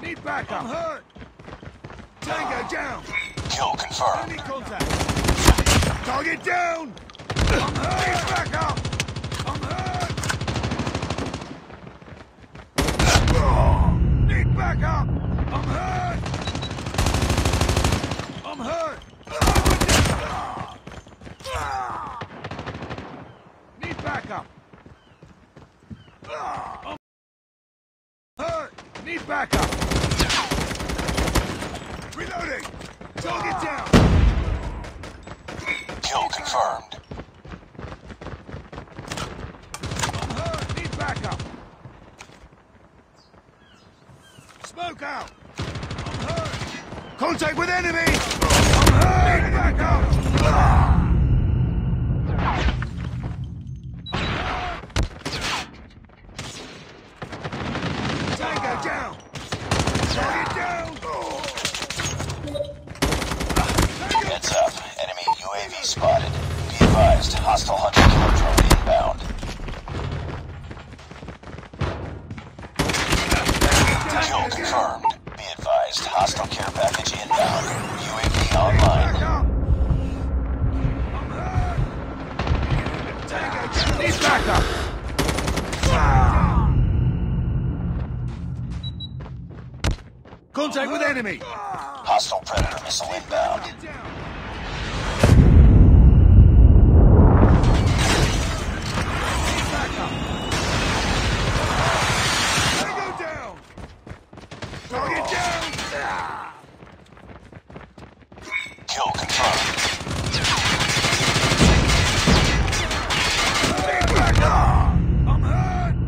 Need backup. I'm hurt. Tango down. Kill confirmed. Enemy contact. Target down. I'm hurt. Need backup. I'm hurt. Need backup. I'm hurt. I'm hurt. Need backup. I'm hurt. Need backup. Reloading. Target down. Kill confirmed. I'm hurt. Need backup. Smoke out. I'm hurt. Contact with enemy. I'm hurt. Need backup. Tango down. Target down. Heads up. Enemy UAV spotted. Be advised. Hostile hunter killer drone inbound. Kill confirmed. Be advised. Hostile care package inbound. UAV online. Backup. I'm hurt. Tango down. Need backup. Contact with enemy. Hostile predator missile inbound. Get down. Backup. Tango down. Target down. Kill confirmed. Need backup. I'm hurt.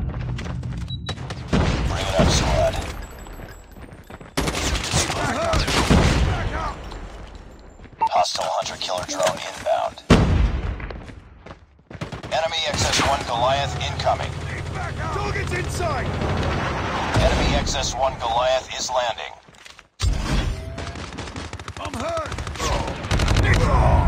Bring it up, squad. I'm hurt. Backup. Hostile hunter killer drone inbound. Enemy XS-1 Goliath incoming. Need backup. Target's inside. Enemy XS-1 Goliath is landing. I'm hurt.